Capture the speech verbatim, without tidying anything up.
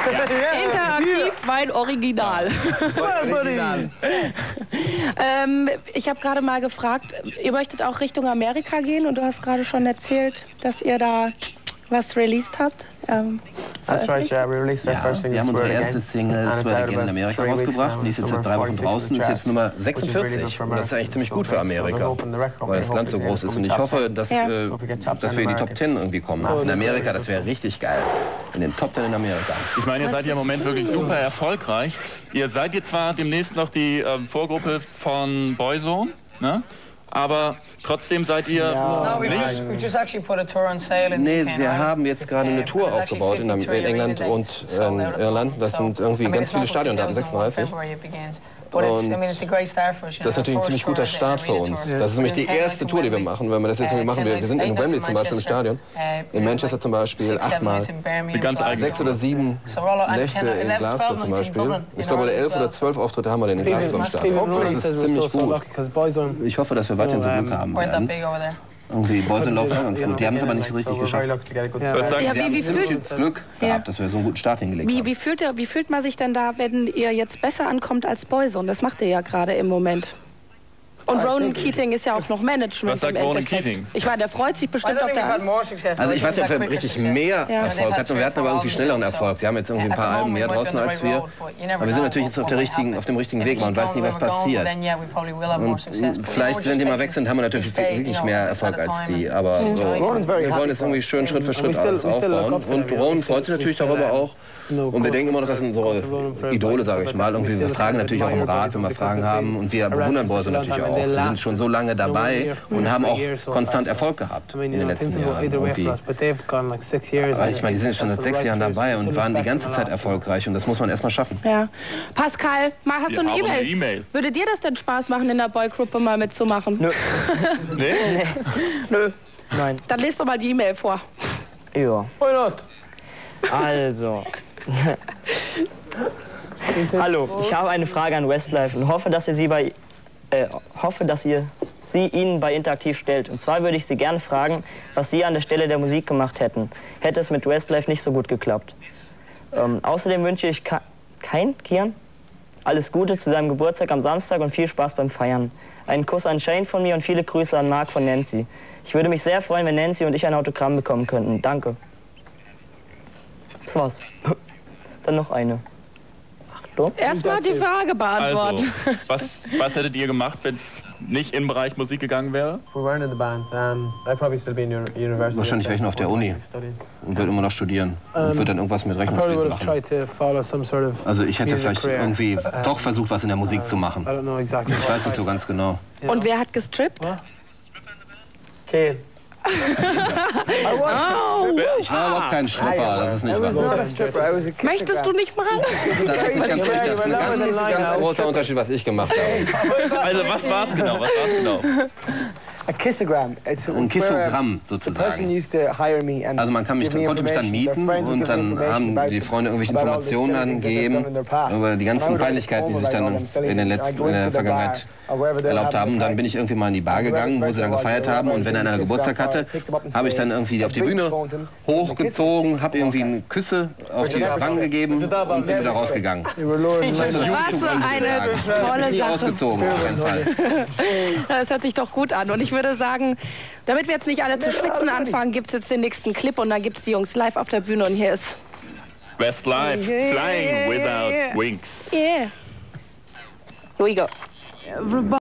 Interaktiv, mein Original. Original. ähm, ich habe gerade mal gefragt, ihr möchtet auch Richtung Amerika gehen und du hast gerade schon erzählt, dass ihr da was released habt. Ähm, That's right, yeah, we released our Ja, first single, wir haben unsere Swear It erste Again. Single And it's Swear It out Again in about Amerika three weeks rausgebracht. now. Die ist jetzt Number seit drei Wochen forty-six draußen, in the ist jetzt charts, Nummer which is really sechsundvierzig. good for Und das ist eigentlich ziemlich gut für Amerika, weil das Land so groß ist. Und ich hoffe, dass, Ja. äh, dass wir in die Top Ten irgendwie kommen. In Amerika, das wäre richtig geil. In den Top Ten in Amerika. Ich meine, ihr seid ja im Moment wirklich super erfolgreich. Ihr seid jetzt zwar demnächst noch die ähm, Vorgruppe von Boyzone, ne? Aber trotzdem seid ihr No, we nicht... just, we just actually put a tour on sale in Nee, U K wir now. haben jetzt gerade eine Tour aufgebaut in, in England und in Irland. Das sind irgendwie ganz viele Stadiondaten, sechsunddreißig. Und das ist natürlich ein ziemlich guter Start für uns. Das ist nämlich die erste Tour, die wir machen, wenn wir das jetzt irgendwie machen. Wir, wir sind in Wembley zum Beispiel im Stadion, in Manchester zum Beispiel achtmal, Die ganz eigene sechs oder sieben Nächte in Glasgow zum Beispiel. Ich glaube, elf oder zwölf Auftritte haben wir denn in Glasgow im Stadion. Das ist ziemlich gut. Ich hoffe, dass wir weiterhin so Glück haben werden. Irgendwie, Boyzone laufen auch ganz gut. Die haben es aber nicht richtig geschafft. Was sagen- Ja, Wir wie, wie, haben fühlt, das Glück Ja. gehabt, dass wir so einen guten Start hingelegt wie, haben. wie, fühlt ihr, wie fühlt man sich denn da, wenn ihr jetzt besser ankommt als Boyzone? Das macht ihr ja gerade im Moment. Und Ronan Keating ist ja auch noch Management. Was sagt im Ronan Endeffekt. Keating? Ich meine, der freut sich I bestimmt don't auf think we've der had more success. Also I ich think weiß nicht, ob we've wir had richtig quicker mehr success. Ja. Erfolg hatten. Wir hatten aber irgendwie schnelleren Erfolg. Sie haben jetzt irgendwie ein paar Alben mehr draußen als wir. Aber wir sind natürlich jetzt auf, der richtigen, auf dem richtigen Weg. Man weiß nie, was passiert. Und vielleicht, wenn die mal weg sind, haben wir natürlich wirklich mehr Erfolg als die. Aber so, wir wollen jetzt irgendwie schön Schritt für Schritt alles aufbauen. Und Ronan freut sich natürlich darüber auch. Und wir denken immer noch, das sind so Idole, sage ich mal. Irgendwie, wir fragen natürlich auch um Rat, wenn wir Fragen haben. Und wir bewundern Boyzone natürlich auch. Wir sind schon so lange dabei und haben auch konstant Erfolg gehabt in den letzten Jahren. Irgendwie. Aber ich meine, die sind schon seit sechs Jahren dabei und waren die ganze Zeit erfolgreich. Und das muss man erstmal schaffen. Ja. Pascal, mal hast Wir du eine haben eine E-Mail? E-Mail. Würde dir das denn Spaß machen, in der Boygruppe mal mitzumachen? Nö. Nee? Nö. Nein. Dann lest doch mal die E-Mail vor. Ja. Also. Hallo, ich habe eine Frage an Westlife und hoffe, dass ihr sie bei äh, hoffe, dass ihr sie Ihnen bei Interaktiv stellt. Und zwar würde ich Sie gerne fragen, was Sie an der Stelle der Musik gemacht hätten. Hätte es mit Westlife nicht so gut geklappt. Ähm, außerdem wünsche ich Ka kein Kian alles Gute zu seinem Geburtstag am Samstag und viel Spaß beim Feiern. Einen Kuss an Shane von mir und viele Grüße an Mark von Nancy. Ich würde mich sehr freuen, wenn Nancy und ich ein Autogramm bekommen könnten. Danke. Das war's. Dann noch eine. Achtung. Erstmal die Frage Also, beantworten. was, was hättet ihr gemacht, wenn es nicht im Bereich Musik gegangen wäre? Wahrscheinlich wäre ich noch auf der Uni und würde immer noch studieren und würde dann irgendwas mit Rechnungswesen machen. Also ich hätte vielleicht irgendwie doch versucht, was in der Musik zu machen. Ich weiß nicht so ganz genau. Und wer hat gestrippt? Okay. Oh. Ich war überhaupt kein Stripper, das ist nicht wahr. Möchtest du nicht machen? Das ist nicht ganz richtig, das ist ein ganz, ganz großer Unterschied, was ich gemacht habe. Also was war es genau? Was war's genau? Ein Kissogramm. Ein Kissogramm sozusagen. Also man kann mich, konnte mich dann mieten und dann haben die Freunde irgendwelche Informationen dann gegeben über die ganzen Peinlichkeiten, die sich dann in, den letzten, in der Vergangenheit erlaubt haben. Und dann bin ich irgendwie mal in die Bar gegangen, wo sie dann gefeiert haben. Und wenn einer Geburtstag hatte, habe ich dann irgendwie auf die Bühne hochgezogen, habe irgendwie eine Küsse auf die Wangen gegeben und bin wieder rausgegangen. Was für eine tolle Nie Sache. ausgezogen, auf jeden Fall. Das hört sich doch gut an. Und ich würde sagen, damit wir jetzt nicht alle zu schwitzen anfangen, gibt es jetzt den nächsten Clip und dann gibt es die Jungs live auf der Bühne und hier ist... Westlife, Flying Without Wings. Yeah. Here we go.